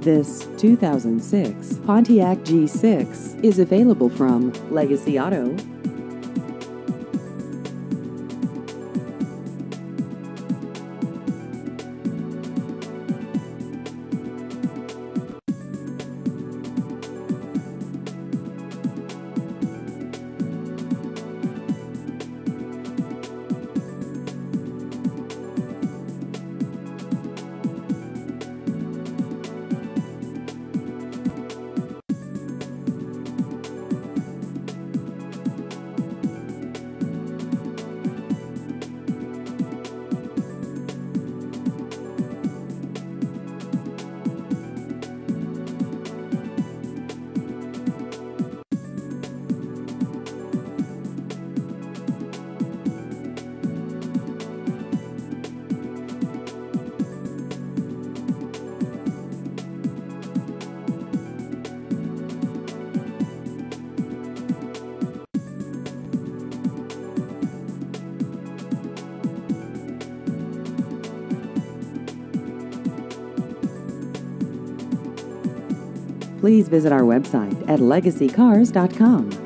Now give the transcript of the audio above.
This 2006 Pontiac G6 is available from Legacy Auto. Please visit our website at legacycars.com.